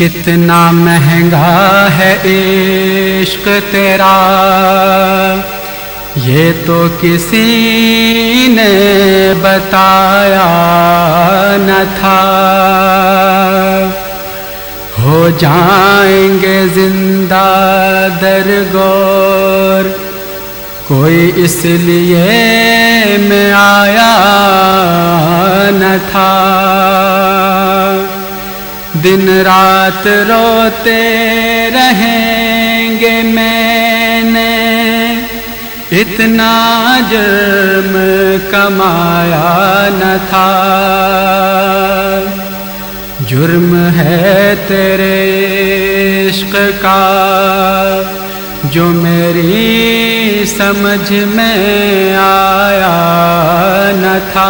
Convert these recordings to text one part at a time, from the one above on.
कितना महंगा है इश्क तेरा, ये तो किसी ने बताया न था। हो जाएंगे जिंदा दरगोर, कोई इसलिए मैं आया न था। दिन रात रोते रहेंगे मैंने, इतना जुर्म कमाया न था। जुर्म है तेरे इश्क का जो मेरी समझ में आया न था।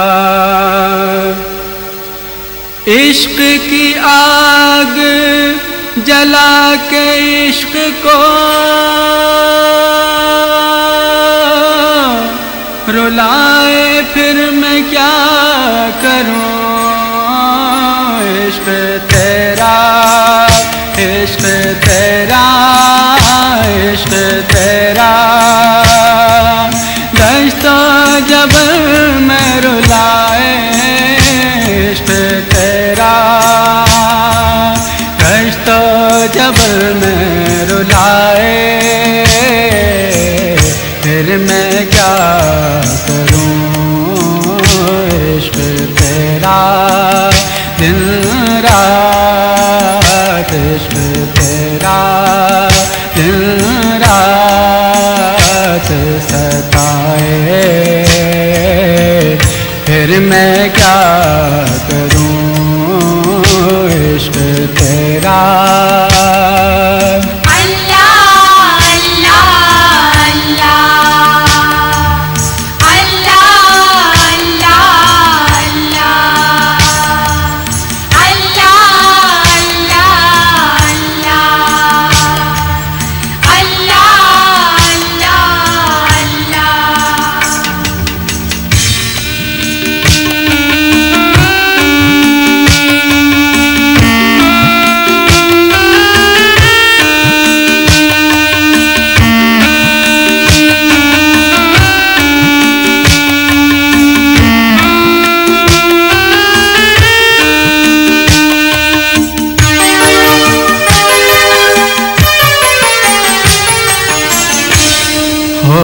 इश्क की आग जला के इश्क को रुलाए फिर मैं क्या करूं। इश्क तेरा, इश्क तेरा, इश्क तेरा, दश्तो जबर में रुलाए। इश्क तेरा, दश्तो जबर में रुलाए, फिर मैं क्या करूं। इश्क तेरा दिन रात, इश्क तेरा दिन रात सताए, फिर मैं क्या करूं। इश्क तेरा